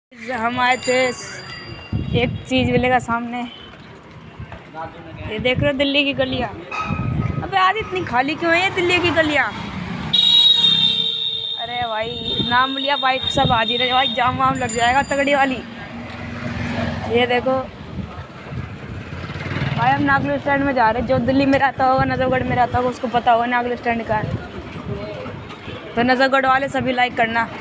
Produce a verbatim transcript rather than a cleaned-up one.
हम आए थे, एक चीज़ मिलेगा सामने। ये देख रहे हो दिल्ली की गलियाँ। अबे आज इतनी खाली क्यों है ये दिल्ली की गलियाँ? अरे भाई नाम लिया बाइक सब आज ही रहे भाई, जाम वाम लग जाएगा तगड़ी वाली। ये देखो भाई हम नागलो स्टैंड में जा रहे हैं। जो दिल्ली में रहता होगा, नजफगढ़ में रहता होगा, उसको पता होगा नागलो स्टैंड का है। तो नजफगढ़ वाले सभी लाइक करना।